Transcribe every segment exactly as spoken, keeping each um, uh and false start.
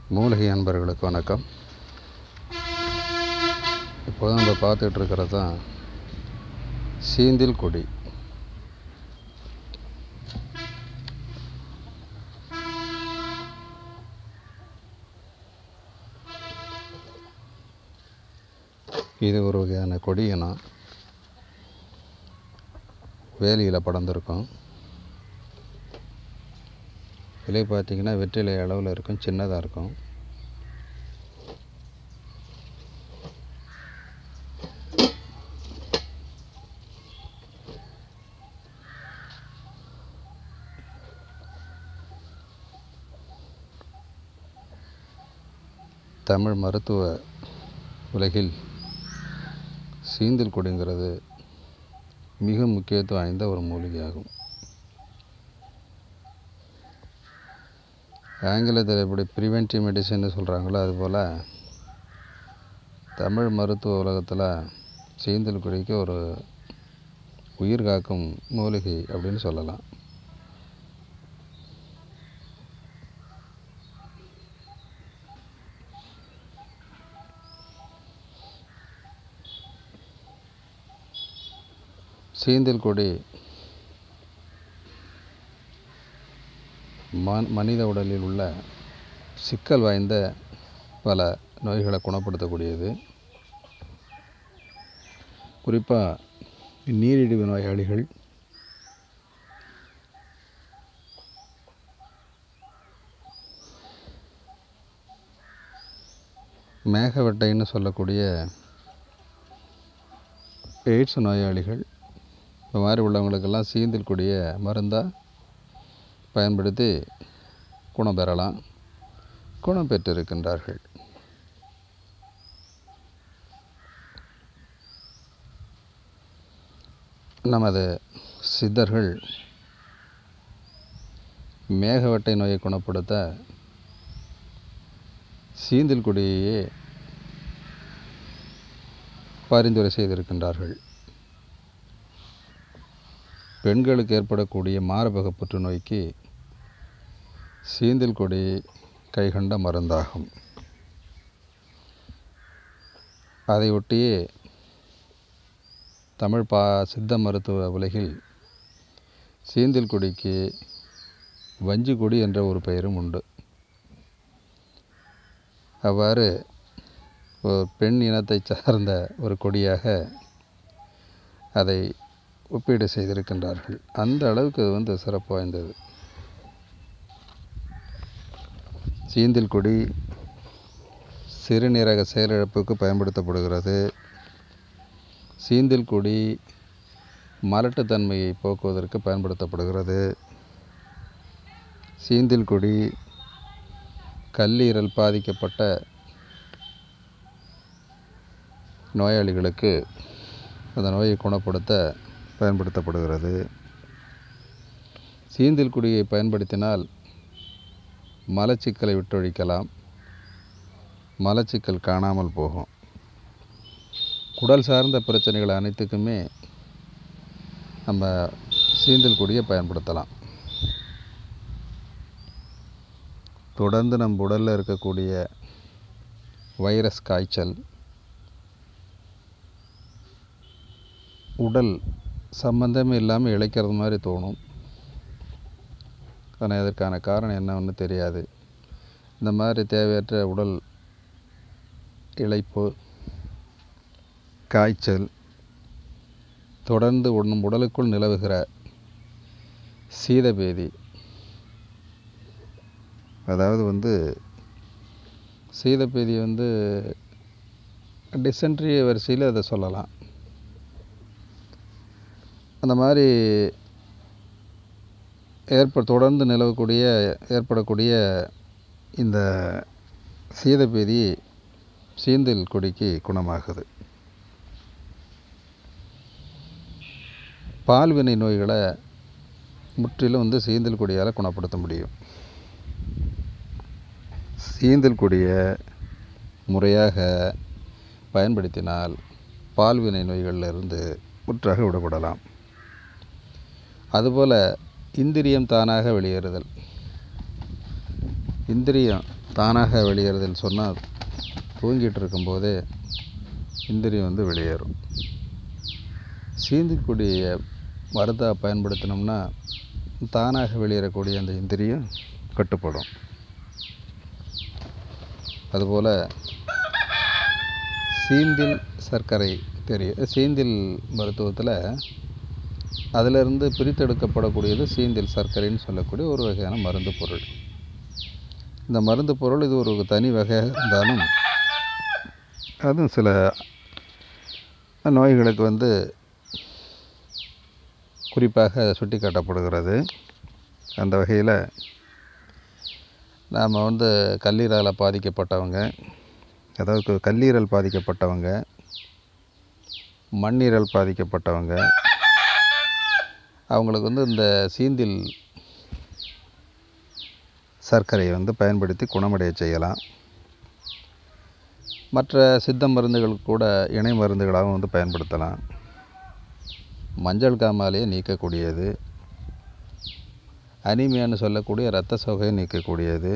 மூலிகை அன்பர்களுக்கு வணக்கம். இப்போது நம்ம பார்த்துட்டு இருக்கிறது தான் சீந்தில் கொடி. இது ஒரு வகையான கொடி இனம். வேலியில் படர்ந்துருக்கும். இலை பார்த்திங்கன்னா வெற்றிலை அளவில் இருக்கும், சின்னதாக இருக்கும். தமிழ் மருத்துவ உலகில் சீந்தில் கொடிங்கிறது மிக முக்கியத்துவம் வாய்ந்த ஒரு மூலிகையாகும். ஆங்கிலத்தில் எப்படி ப்ரிவென்டிவ் மெடிசன்னு சொல்கிறாங்களோ அதுபோல் தமிழ் மருத்துவ உலகத்தில் சீந்தில் கொடிக்கு ஒரு உயிர் காக்கும் மூலிகை அப்படின்னு சொல்லலாம். சீந்தில் கொடி மனித உடலில் உள்ள சிக்கல் வாய்ந்த பல நோய்களை குணப்படுத்தக்கூடியது. குறிப்பாக நீரிழிவு நோயாளிகள், மேகவட்டைன்னு சொல்லக்கூடிய எய்ட்ஸ் நோயாளிகள், இந்த மாதிரி உள்ளவங்களுக்கெல்லாம் சீந்தில் கொடிய மருந்தாக பயன்படுத்தி குணம் பெறலாம், குணம் பெற்றிருக்கின்றார்கள். நமது சித்தர்கள் மேகவட்டை நோயை குணப்படுத்த சீந்தில் கொடியையே பரிந்துரை செய்திருக்கின்றார்கள். பெண்களுக்கு ஏற்படக்கூடிய மார்பக புற்றுநோய்க்கு சீந்தில் கொடி கைகண்ட மருந்தாகும். அதை ஒட்டியே தமிழ் பா சித்த மருத்துவ உலகில் சீந்தில் கொடிக்கு வஞ்சி கொடி என்ற ஒரு பெயரும் உண்டு. அவ்வாறு ஒரு பெண் இனத்தை சார்ந்த ஒரு கொடியாக அதை ஒப்பீடு செய்திருக்கின்றார்கள். அந்த அளவுக்கு அது வந்து சிறப்பு வாய்ந்தது. சீந்தில் கொடி சிறுநீரக செயலிழப்புக்கு பயன்படுத்தப்படுகிறது. சீந்தில் கொடி மலட்டுத்தன்மையை போக்குவதற்கு பயன்படுத்தப்படுகிறது. சீந்தில் கொடி கல்லீரல் பாதிக்கப்பட்ட நோயாளிகளுக்கு அந்த நோயை குணப்படுத்த பயன்படுத்தப்படுகிறது. சீந்தில் கொடியை பயன்படுத்தினால் மலச்சிக்கலை விட்டொழிக்கலாம், மலச்சிக்கல் காணாமல் போகும். குடல் சார்ந்த பிரச்சனைகள் அனைத்துக்குமே நம்ம சீந்தில் கொடியை பயன்படுத்தலாம். தொடர்ந்து நம் உடலில் இருக்கக்கூடிய வைரஸ் காய்ச்சல், உடல் சம்பந்தமே இல்லாமல் இளைக்கிறது மாதிரி தோணும். ஆனால் இதற்கான காரணம் என்னன்னு தெரியாது. இந்த மாதிரி தேவையற்ற உடல் இளைப்பு, காய்ச்சல், தொடர்ந்து நம் உடலுக்குள் நிலவுகிற சீதபேதி, அதாவது வந்து சீதபேதி வந்து டிசென்ட்ரி வரிசையில் அதை சொல்லலாம். அந்த மாதிரி ஏற்ப தொடர்ந்து நிலவக்கூடிய ஏற்படக்கூடிய இந்த சீதபேதி சீந்தில் கொடிக்கு குணமாகுது. பால்வினை நோய்களை முற்றிலும் வந்து சீந்தில் கொடியால் குணப்படுத்த முடியும். சீந்தில் கொடியை முறையாக பயன்படுத்தினால் பால்வினை நோய்களிலிருந்து முற்றாக விடுபடலாம். அதுபோல் இந்திரியம் தானாக வெளியேறுதல், இந்திரியம் தானாக வெளியேறுதல் சொன்னால் தூங்கிட்டு இருக்கும்போதே இந்திரியம் வந்து வெளியேறும். சீந்திக்கூடிய மருந்தாக பயன்படுத்தினோம்னா தானாக வெளியேறக்கூடிய அந்த இந்திரியம் கட்டுப்படும். அதுபோல் சீந்தில் சர்க்கரை தெரியும். சீந்தில் மருத்துவத்தில் அதிலிருந்து பிரித்தெடுக்கப்படக்கூடியது சீந்தில் சர்க்கரைன்னு சொல்லக்கூடிய ஒரு வகையான மருந்து பொருள். இந்த மருந்து பொருள் இது ஒரு தனி வகையாக இருந்தாலும் அதுவும் சில நோய்களுக்கு வந்து குறிப்பாக சுட்டி காட்டப்படுகிறது. அந்த வகையில் நாம் வந்து கல்லீரலால் பாதிக்கப்பட்டவங்க, அதாவது கல்லீரல் பாதிக்கப்பட்டவங்க, மண்ணீரல் பாதிக்கப்பட்டவங்க, அவங்களுக்கு வந்து இந்த சீந்தில் சர்க்கரையை வந்து பயன்படுத்தி குணமடைய செய்யலாம். மற்ற சித்த மருந்துகள் கூட இணை மருந்துகளாகவும் வந்து பயன்படுத்தலாம். மஞ்சள் காமாலையை நீக்கக்கூடியது, அனீமியான்னு சொல்லக்கூடிய இரத்த சோகையை நீக்கக்கூடியது,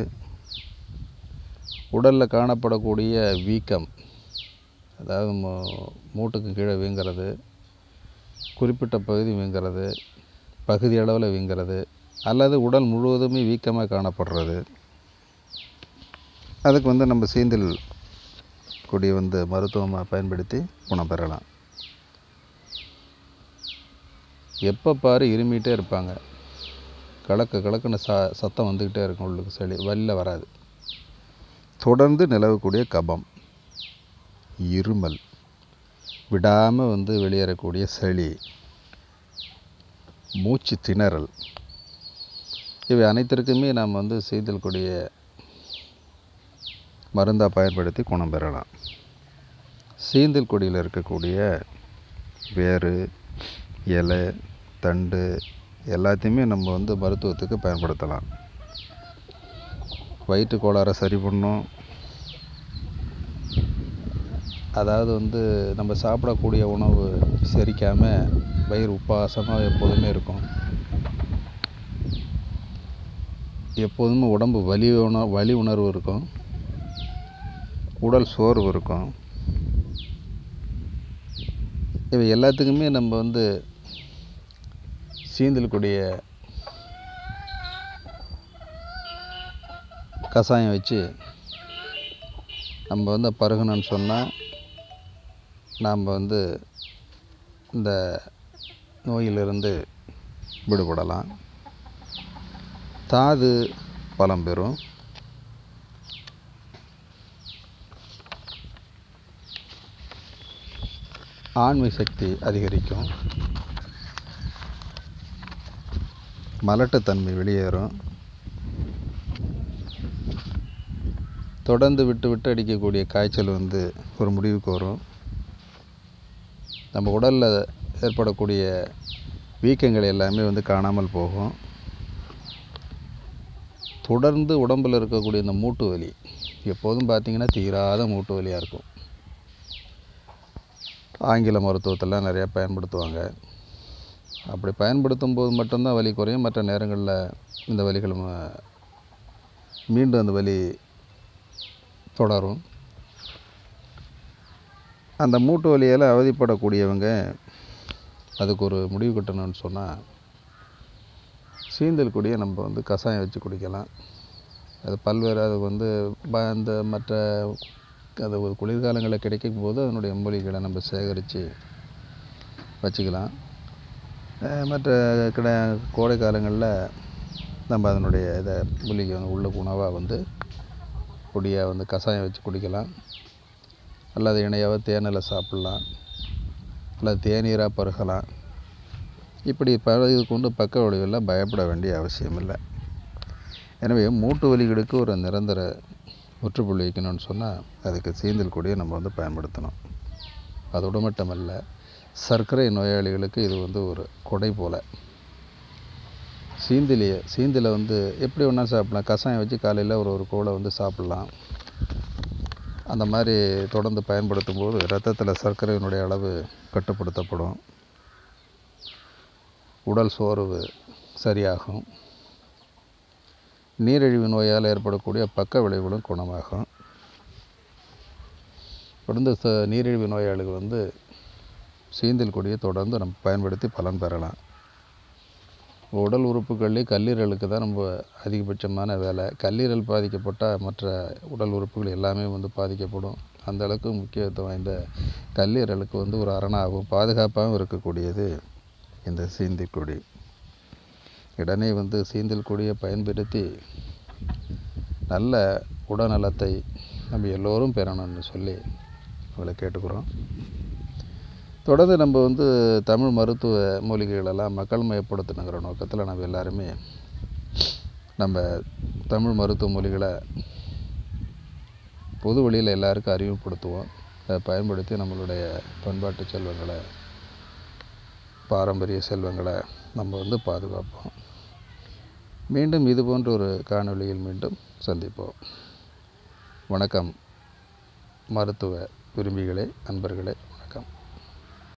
உடலில் காணப்படக்கூடிய வீக்கம், அதாவது மூட்டுக்கு கீழே வீங்கிறது, குறிப்பிட்ட பகுதி வீங்கிறது, பகுதி அளவில் வீங்கிறது, அல்லது உடல் முழுவதுமே வீக்கமாக காணப்படுறது, அதுக்கு வந்து நம்ம சீந்தில் கொடி வந்து மருத்துவமாக பயன்படுத்தி குணம் பெறலாம். எப்போ பாரு இருமிகிட்டே இருப்பாங்க, கலக்க கலக்குன்னு ச சத்தம் வந்துக்கிட்டே இருக்கும், உள்ளுக்கு சளி வெளில வராது. தொடர்ந்து நிலவக்கூடிய கபம், இருமல், விடாமல் வந்து வெளியேறக்கூடிய சளி, மூச்சு திணறல், இவை அனைத்திற்குமே நாம் வந்து சீந்தில் கொடிய மருந்தாக பயன்படுத்தி குணம் பெறலாம். சீந்தில் கொடியில் இருக்கக்கூடிய வேறு, இலை, தண்டு எல்லாத்தையுமே நம்ம வந்து மருத்துவத்துக்கு பயன்படுத்தலாம். வயிற்று கோளாறை சரி பண்ணும். அதாவது வந்து நம்ம சாப்பிடக்கூடிய உணவு செரிக்காமல் வயிறு உப்பாசமாக எப்போதுமே இருக்கும். எப்போதுமே உடம்பு வலி உண வலி உணர்வு இருக்கும், உடல் சோர்வு இருக்கும். இவை எல்லாத்துக்குமே நம்ம வந்து சீந்தில் கொடிய கஷாயம் வச்சு நம்ம வந்து பருகணும்னு சொன்னால் நாம் வந்து இந்த நோயிலிருந்து விடுபடலாம். தாது பலம் பெறும். ஆண்மை சக்தி அதிகரிக்கும். மலட்டுத்தன்மை வெளியேறும். தொடர்ந்து விட்டு விட்டு அடிக்கக்கூடிய காய்ச்சல் வந்து ஒரு முடிவுக்கு வரும். நம்ம உடலில் ஏற்படக்கூடிய வீக்கங்கள் எல்லாமே வந்து காணாமல் போகும். தொடர்ந்து உடம்பில் இருக்கக்கூடிய இந்த மூட்டு வலி எப்போதும் பார்த்திங்கன்னா தீராத மூட்டு வலியாக இருக்கும். ஆங்கில மருத்துவத்தெல்லாம் நிறையா பயன்படுத்துவாங்க. அப்படி பயன்படுத்தும் போது மட்டும்தான் வலி குறையும். மற்ற நேரங்களில் இந்த வலிகள் மீண்டும் அந்த வலி தொடரும். அந்த மூட்டு வலியால் அவதிப்படக்கூடியவங்க அதுக்கு ஒரு முடிவு கட்டணும்னு சொன்னால் சீந்தில் கொடியை நம்ம வந்து கஷாயம் வச்சு குடிக்கலாம். அது பல்வேறு அது வந்து அந்த மற்ற அது ஒரு குளிர்காலங்களில் கிடைக்கும் போது அதனுடைய மூலிகைகளை நம்ம சேகரித்து வச்சுக்கலாம். மற்ற கிட கோடை காலங்களில் நம்ம அதனுடைய இதை மூலிகை உள்ள உணவாக வந்து பொடியாக வந்து கஷாயம் வச்சு குடிக்கலாம். அல்லது இணையாக தேனில் சாப்பிட்லாம், அல்லது தேநீராக பருகலாம். இப்படி பருகி கொண்டு பக்க விளைவுகளில் பயப்பட வேண்டிய அவசியம் இல்லை. எனவே மூட்டு வலிகளுக்கு ஒரு நிரந்தர முற்றுப்புள்ளி வைக்கணும்னு சொன்னால் அதுக்கு சீந்தில் கொடியை நம்ம வந்து பயன்படுத்தணும். அதோடு மட்டுமல்ல, சர்க்கரை நோயாளிகளுக்கு இது வந்து ஒரு கொடை போல். சீந்திலியை சீந்தில் வந்து எப்படி ஒன்றா சாப்பிட்லாம். கஷாயம் வச்சு காலையில் ஒரு ஒரு கோலை வந்து சாப்பிட்லாம். அந்த மாதிரி தொடர்ந்து பயன்படுத்தும் போது இரத்தத்தில் சர்க்கரையினுடைய அளவு கட்டுப்படுத்தப்படும். உடல் சோர்வு சரியாகும். நீரிழிவு நோயால் ஏற்படக்கூடிய பக்க விளைவுகளும் குணமாகும். தொடர்ந்து ச நீரிழிவு நோயாளிகள் வந்து சீந்தில் கொடியை தொடர்ந்து நம்ம பயன்படுத்தி பலன் பெறலாம். உடல் உறுப்புகள்லேயே கல்லீரலுக்கு தான் நம்ம அதிகபட்சமான வேலை. கல்லீரல் பாதிக்கப்பட்டால் மற்ற உடல் உறுப்புகள் எல்லாமே வந்து பாதிக்கப்படும். அந்த அளவுக்கு முக்கியத்துவம் வாய்ந்த கல்லீரலுக்கு வந்து ஒரு அரணாகவும் பாதுகாப்பாகவும் இருக்கக்கூடியது இந்த சீந்தில் கொடி. உடனே வந்து சீந்தில் கொடியை பயன்படுத்தி நல்ல உடல்நலத்தை நம்ம எல்லோரும் பெறணும்னு சொல்லி உங்களை கேட்டுக்கிறோம். தொடர்ந்து நம்ம வந்து தமிழ் மருத்துவ மூலிகைகளெல்லாம் மக்கள் மயப்படுத்தணுங்கிற நோக்கத்தில் நம்ம எல்லாருமே நம்ம தமிழ் மருத்துவ மூலிகளை பொது வழியில் எல்லாருக்கும் அறிமுகப்படுத்துவோம். அதை பயன்படுத்தி நம்மளுடைய பண்பாட்டு செல்வங்களை, பாரம்பரிய செல்வங்களை நம்ம வந்து பாதுகாப்போம். மீண்டும் இது போன்ற ஒரு காணொளியில் மீண்டும் சந்திப்போம். வணக்கம் மருத்துவ விரும்பிகளே, நண்பர்களே, வணக்கம்.